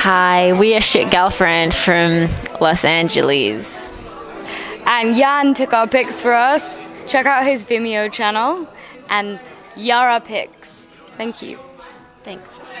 Hi, we are Shit Girlfriend from Los Angeles. And Jan took our pics for us. Check out his Vimeo channel and TJARApics. Thank you. Thanks.